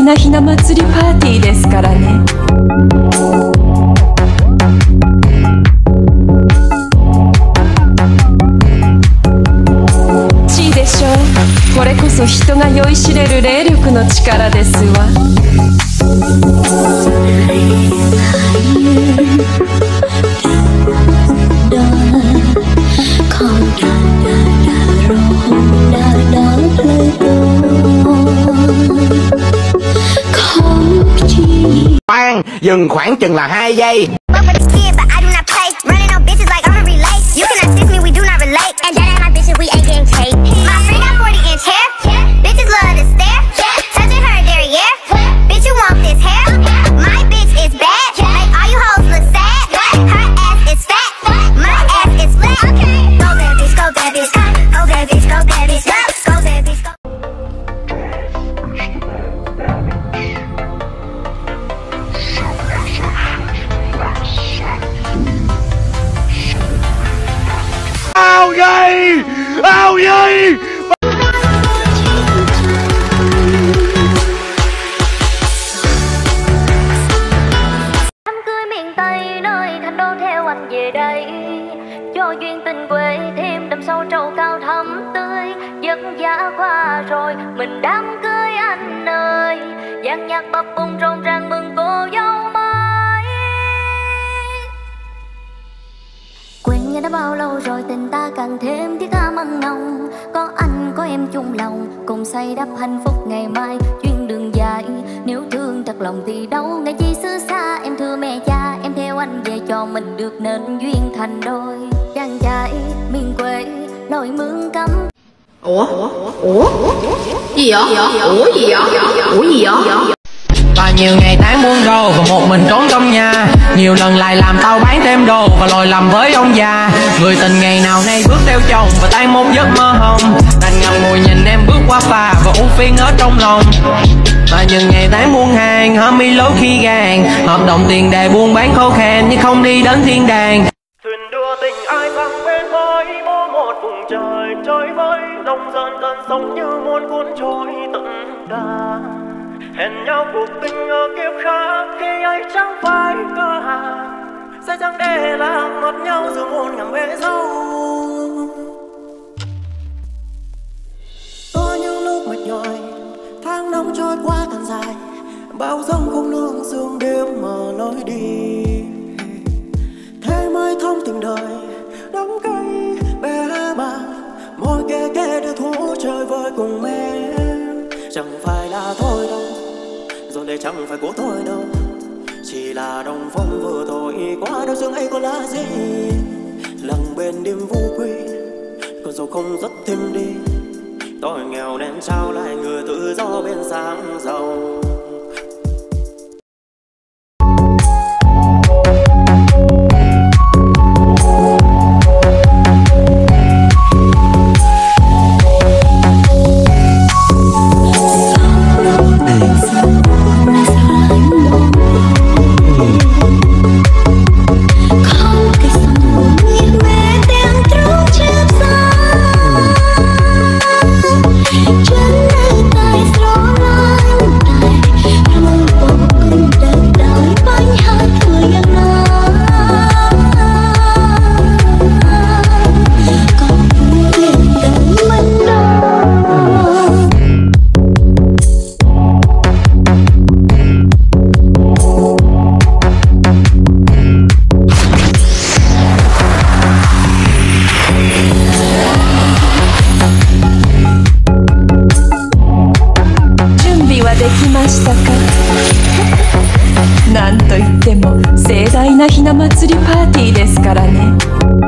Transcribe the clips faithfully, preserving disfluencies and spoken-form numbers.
なひな祭りパーティーですからね。地でしょう。これこそ人が酔いしれる霊力の力ですわ。 Khoan, dừng khoảng chừng là hai giây. Ao gì? Ao gì? Đám cưới miền Tây nơi thành đô theo anh về đây, cho duyên tình quê thêm đậm sâu trầu cao thắm tươi. Giấc giá qua rồi mình đám cưới anh ơi, dàn nhạc bập bùng rộn ràng mừng cô dâu mới. Quen nhau đã bao lâu rồi tình ta càng thêm thiết tha mặn nồng. Có anh có em chung lòng cùng xây đắp hạnh phúc ngày mai. Chuyến đường dài nếu thương thật lòng thì đâu ngày chi xứ xa. Em thưa mẹ cha em theo anh về cho mình được nên duyên thành đôi. Chàng trai miền quê lội mương cắm. Ủa? Ủa? Gì vậy? Ủa gì vậy? Ủa gì vậy? Và nhiều ngày tháng buông rồ và một mình trốn trong nhà. Nhiều lần lại làm tao bán thêm đồ và lòi lầm với ông già. Người tình ngày nào nay bước theo chồng và tan một giấc mơ hồng. Đành ngậm ngùi nhìn em bước qua phà và ưu phiền ở trong lòng. Và những ngày tháng buôn hàng hở mi lối khi gàn. Hợp đồng tiền đề buôn bán khó khăn nhưng không đi đến thiên đàng. Thuyền đưa tình ai sang bên với bố một vùng trời trôi với lòng dần cơn sóng như muốn cuốn trôi tận đà. Hẹn nhau cuộc tình ở kiếp khác khi ấy chẳng phải cơ hàng. Sẽ chẳng để làm mất nhau dù muôn ngàn bể dâu. Có những lúc mệt nhòi tháng năm trôi qua càng dài. Bao giông không nương sương đêm mà lối đi. Thế mới thông tình đời đắng cay bé bàng. Môi kề kề đưa thú chơi vơi cùng em. Chẳng phải là thôi đâu, rồi đây chẳng phải của tôi đâu. Chỉ là đồng phong vừa thổi qua đâu dương ấy có là gì. Lặng bên đêm vô quy, còn dẫu không rất thêm đi. Tôi nghèo nên trao lại người tự do bên sáng giàu. なんといっても盛大なひな祭りパーティーですからね。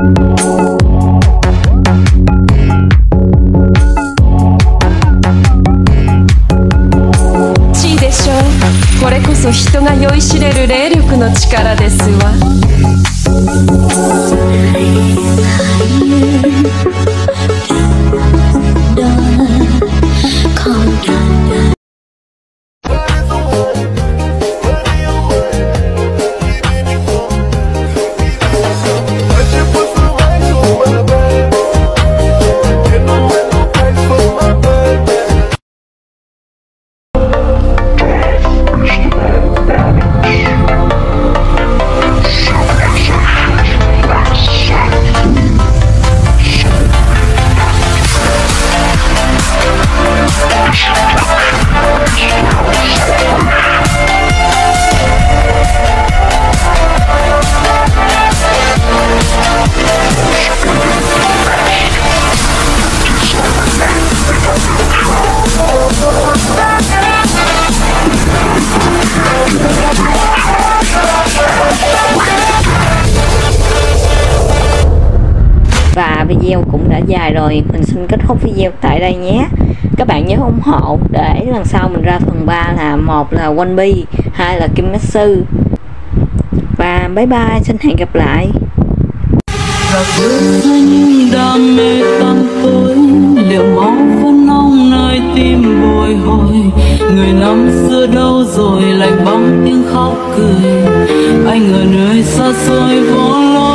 地でしょう。これこそ人が酔いしれる霊力の力ですわ。 video cũng đã dài rồi, mình xin kết thúc video tại đây nhé. Các bạn nhớ ủng hộ để lần sau mình ra phần ba là một là One Piece, hai là Kimetsu. Và bye bye, xin hẹn gặp lại. Những đam mê tăm tối, liệu máu vẫn nóng nơi tim bồi hồi. Người năm xưa đâu rồi, lạnh bóng tiếng khóc cười. Anh ở nơi xa xôi vô lối.